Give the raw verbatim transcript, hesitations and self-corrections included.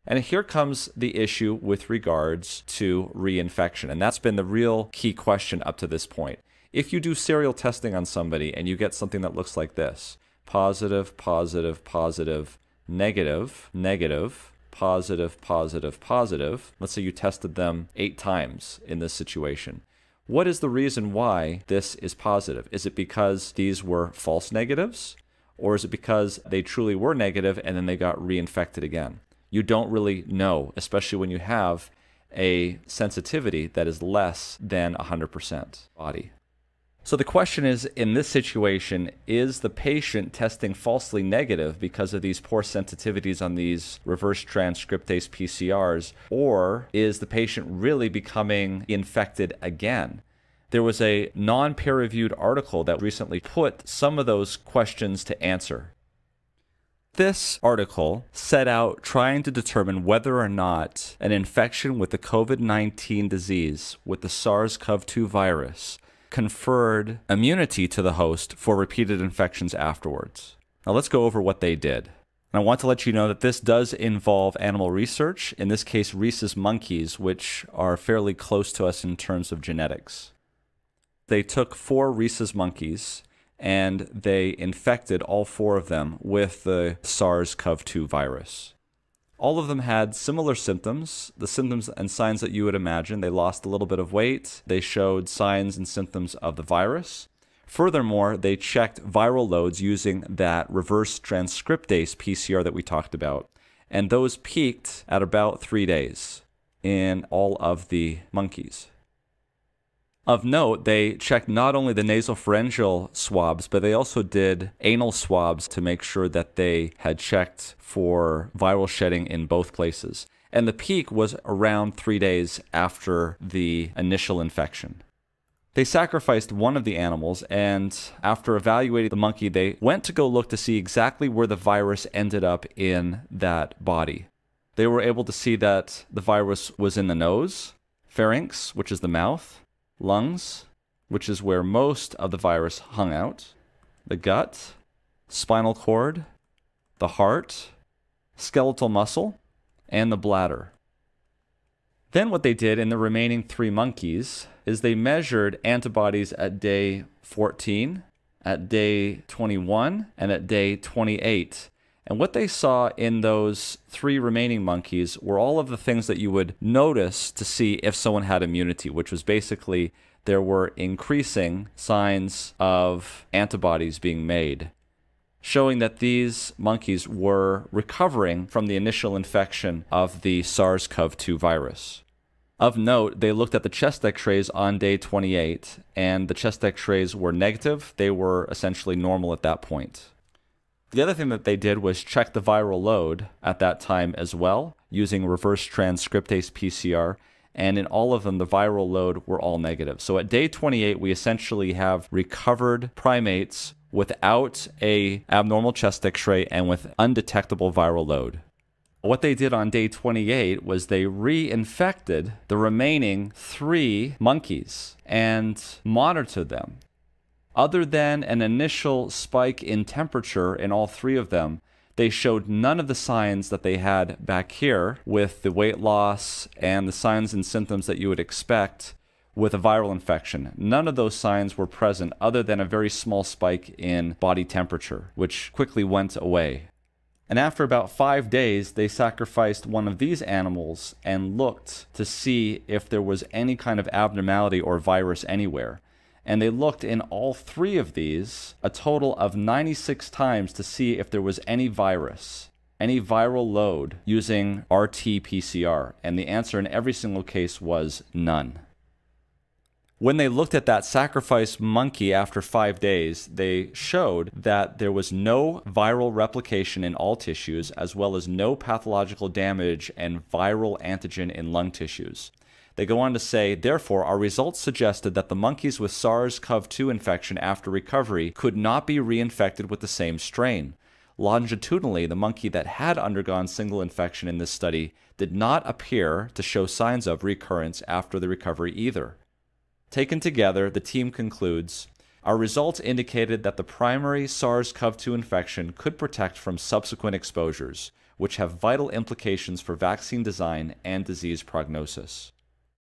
And here comes the issue with regards to reinfection. And that's been the real key question up to this point. If you do serial testing on somebody and you get something that looks like this, positive, positive, positive, negative, negative, positive, positive, positive, let's say you tested them eight times in this situation. What is the reason why this is positive? Is it because these were false negatives? Or is it because they truly were negative and then they got reinfected again? You don't really know, especially when you have a sensitivity that is less than one hundred percent body. So the question is, in this situation, is the patient testing falsely negative because of these poor sensitivities on these reverse transcriptase P C Rs, or is the patient really becoming infected again? There was a non-peer-reviewed article that recently put some of those questions to answer. This article set out trying to determine whether or not an infection with the COVID nineteen disease with the SARS CoV two virus conferred immunity to the host for repeated infections afterwards. Now let's go over what they did. And I want to let you know that this does involve animal research, in this case rhesus monkeys, which are fairly close to us in terms of genetics. They took four rhesus monkeys and they infected all four of them with the SARS CoV two virus. All of them had similar symptoms, the symptoms and signs that you would imagine. They lost a little bit of weight. They showed signs and symptoms of the virus. Furthermore, they checked viral loads using that reverse transcriptase P C R that we talked about. And those peaked at about three days in all of the monkeys. Of note, they checked not only the nasopharyngeal swabs, but they also did anal swabs to make sure that they had checked for viral shedding in both places. And the peak was around three days after the initial infection. They sacrificed one of the animals, and after evaluating the monkey, they went to go look to see exactly where the virus ended up in that body. They were able to see that the virus was in the nose, pharynx, which is the mouth, lungs, which is where most of the virus hung out, the gut, spinal cord, the heart, skeletal muscle, and the bladder. Then what they did in the remaining three monkeys is they measured antibodies at day fourteen, at day twenty-one, and at day twenty-eight. And what they saw in those three remaining monkeys were all of the things that you would notice to see if someone had immunity, which was basically there were increasing signs of antibodies being made, showing that these monkeys were recovering from the initial infection of the SARS CoV two virus. Of note, they looked at the chest x-rays on day twenty-eight, and the chest x-rays were negative. They were essentially normal at that point. The other thing that they did was check the viral load at that time as well, using reverse transcriptase P C R, and in all of them, the viral load were all negative. So at day twenty-eight, we essentially have recovered primates without a abnormal chest x-ray and with undetectable viral load. What they did on day twenty-eight was they reinfected the remaining three monkeys and monitored them. Other than an initial spike in temperature in all three of them, they showed none of the signs that they had back here with the weight loss and the signs and symptoms that you would expect with a viral infection. None of those signs were present other than a very small spike in body temperature, which quickly went away. And after about five days, they sacrificed one of these animals and looked to see if there was any kind of abnormality or virus anywhere. And they looked in all three of these a total of ninety-six times to see if there was any virus, any viral load using R T P C R. And the answer in every single case was none. When they looked at that sacrificed monkey after five days, they showed that there was no viral replication in all tissues, as well as no pathological damage and viral antigen in lung tissues. They go on to say, therefore, our results suggested that the monkeys with SARS CoV two infection after recovery could not be reinfected with the same strain. Longitudinally, the monkey that had undergone single infection in this study did not appear to show signs of recurrence after the recovery either. Taken together, the team concludes, our results indicated that the primary SARS CoV two infection could protect from subsequent exposures. which have vital implications for vaccine design and disease prognosis.